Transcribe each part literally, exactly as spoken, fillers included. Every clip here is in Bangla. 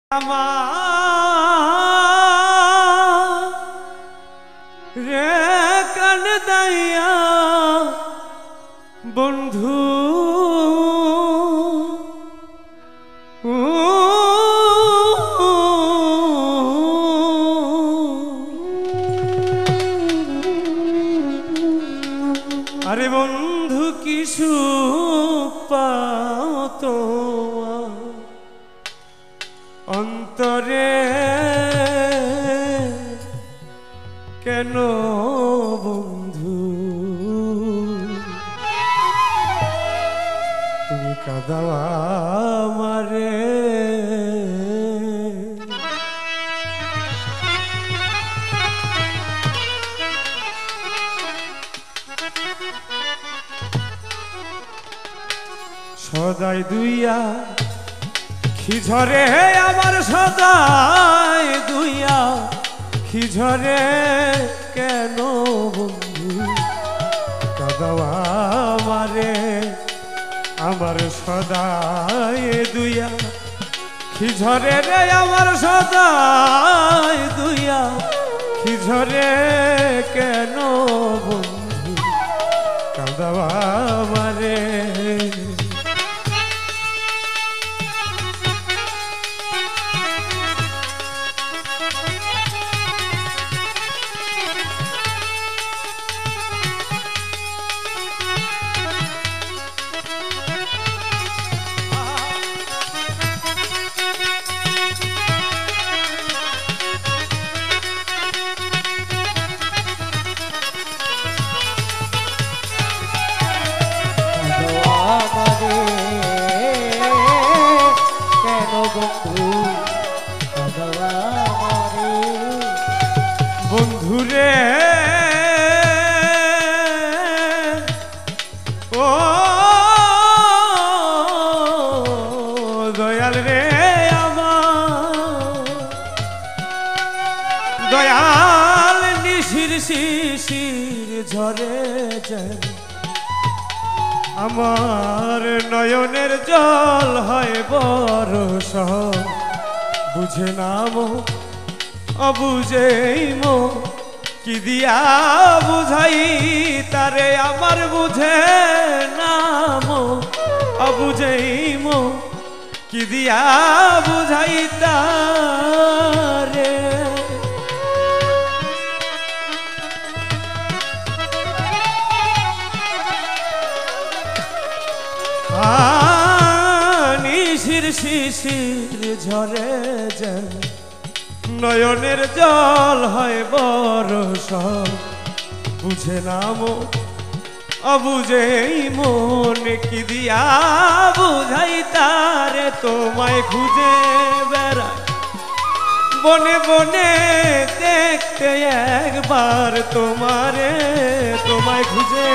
রে কান দাইয়া বন্ধু আরে বন্ধু কি সুখ পাও তোমার অন্তরে কেন বন্ধু তুমি কাঁদাও আমারে সদাই দুইয়া খিঝরে আমার সদাই দুইয়া খিঝরে কেন বন্ধু কাঁদাও আমারে আমার সদাই দুইয়া খিঝরে রে আমার সদাই দুইয়া খিঝরে কেন বন্ধু কাঁদাও আমারে বন্ধুরে ও দয়াল রে আমার দয়াল নিশির শিশির ঝরে যায় আমার নয়নের জল হয় বরষ বুঝে নাম অবুঝেই মো কি দিয়া বুঝাই তারে আমার বুঝে নাম অবুঝেই মো কি দিয়া বুঝাই তারে নিশির শিশির ঝরে যায় নয়নের জল হয় বরষ বুঝে নাম অবুঝেই মন কি দিয়া বুঝাই তারে তোমায় খুঁজে বেড়ায় বনে বনে দেখতে একবার তোমারে তোমায় খুঁজে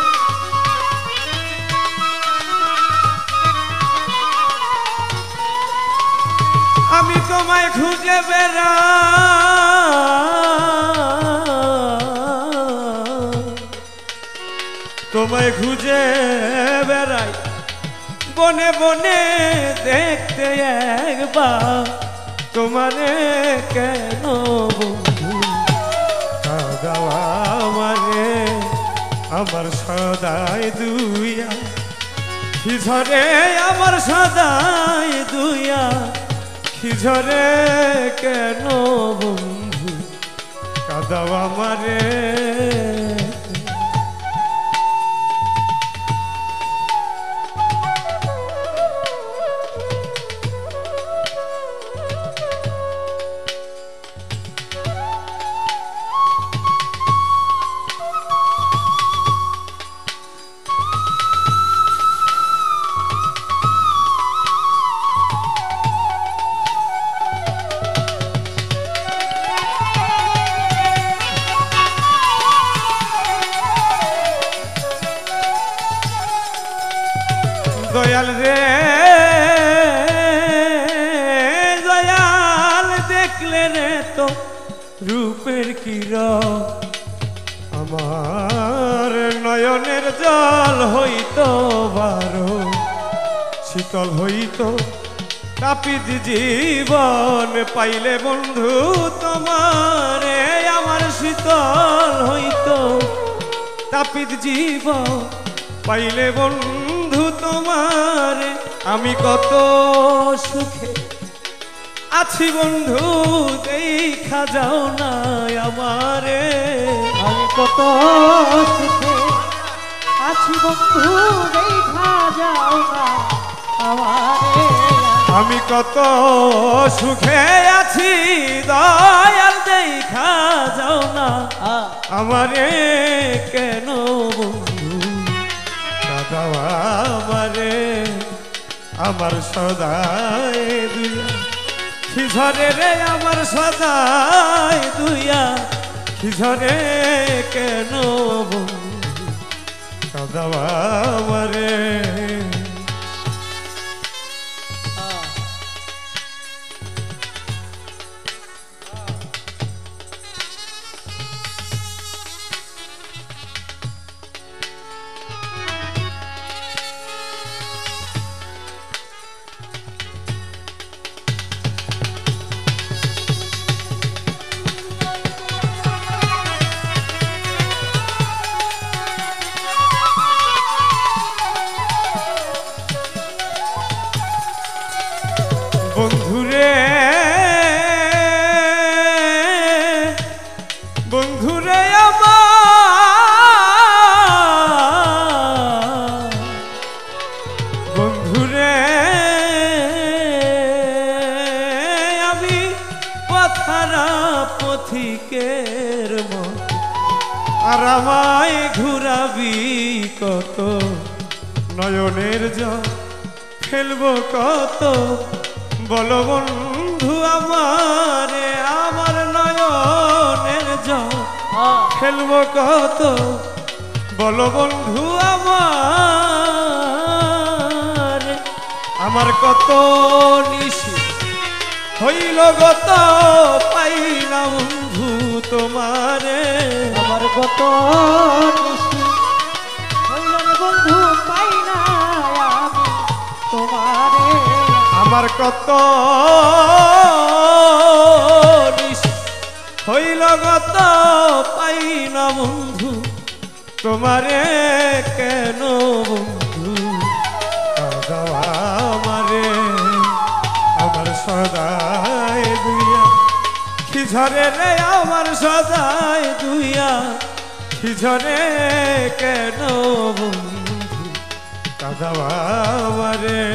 আমি তোমায় খুঁজে বেড়া তোমায় খুঁজে বেড়াই বনে বনে দেখতে একবার তোমারে কেন বন্ধু কাঁদাও আমারে আমার সদাই দুইয়া খিঝরে আমার সদাই দুইয়া খিঝরে কেন বন্ধু কাঁদাও আমারে দয়াল রে দয়াল দেখলে রে তো রূপের কিরণ আমার নয়নের জল হইতো বারো শীতল হইতো তাপিত জীবন পাইলে বন্ধু তোমারে আমার শীতল হইত। তাপিত জীবন পাইলে বন্ধু তোমারে আমি কত সুখে আছি বন্ধু দেখা যাও না আমারে। আমি কত সুখে আছি বন্ধু দেখা যাও না আমারে। আমি কত সুখে আছি দয়াল দেখা যাও না আমারে কেন বন্ধু দাদা আমারে। আমার সদাই দুইয়া খিঝরে রে আমার সদাই দুইয়া খিঝরে কেন বন্ধু দাদা আমারে। বন্ধুরে বন্ধুরে আমার বন্ধুরে আমি পথারা পথিকের মত আর আমায় ঘুরাবি কত নয়নের জল ফেলবো কত বলো বন্ধু আমারে। আমার নয়নের জল ফেলবো কত বলো বন্ধু আমার। আমার কত নিশি হইল গত পাই না বন্ধু তোমারে। আমার কত নিশি হইল বন্ধু পাই না আমি তোমারে। আমার কত নিশি হইল গত পাই না বন্ধু তোমারে কেন বন্ধু দাদা আমারে। আমার সদাই দুইয়া খিঝরে রে আমার সদাই দুইয়া খিঝরে কেন বন্ধু দাদা আমারে।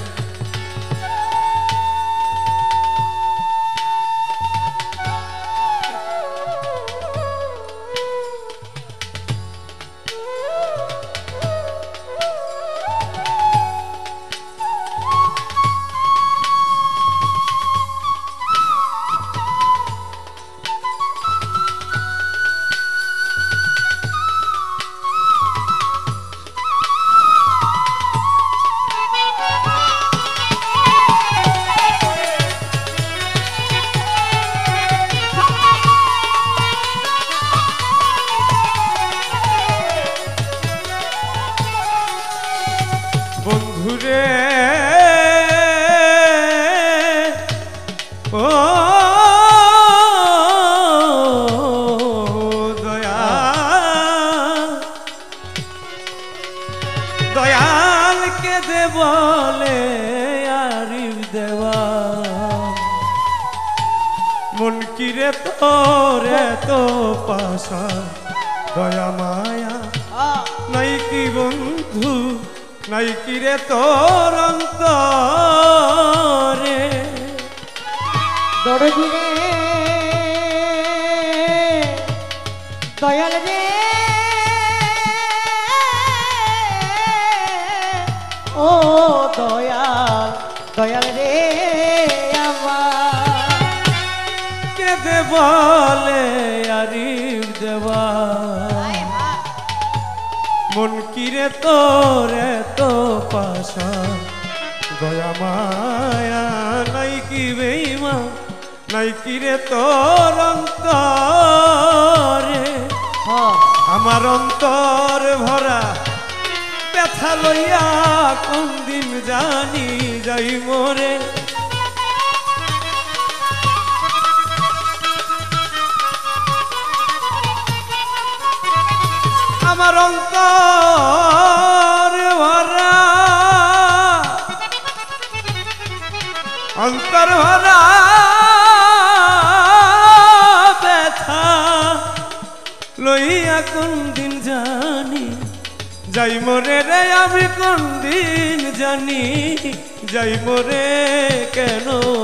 বন্ধুরে ও দয়াল দয়াল কে দে বলে আরিফ দেওয়া মন কিরে তোরে তো পাশা দয়া মায়া নাই কি বন্ধু নাই কি রে তোর অন্তরে। দরদি রে দয়াল রে ও দয়াল দয়াল রে আমার কে দে বলে আরিফ দেওয়া মন কিরে তোরে তো পাশা দয়া মায়া নাই কি বেইমা নাই কি রে তোর অন্তরে। আমার অন্তর ভরা ব্যথা লইয়া কোন দিন জানি যাই মোরে আমার অন্তর ভরা অন্তর ভরা ব্যথা লইয়া কোন দিন জানি যাই মোরে রে আমি কোন দিন জানি যাই মোরে কেন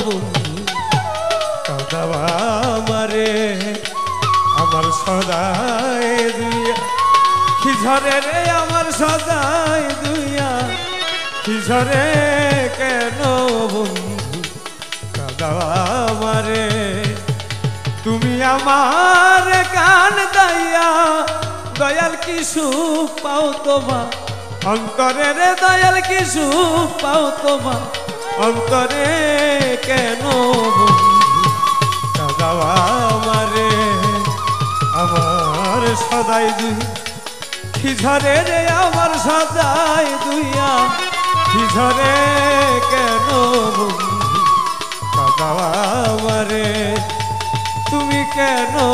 কাঁদাবা আমারে আমার সদাই দুইয়া কি ঝরে রে আমার সদাই দুইয়া কি ঝরে কেন বন্ধু কাঁদাবা আমারে তুমি আমার কান দাইয়া দয়াল কি সুখ পাও তোমা অন্তরে রে দয়াল কি সুখ পাও তোমা অন্তরে কেন বন্ধু কাঁদাবা আমারে আমার সদাই দুই কি ঝরে রে আমার সদাই দুইয়া কি ঝরে কেন বন্ধু কাঁদাবা আমারে তুমি কেন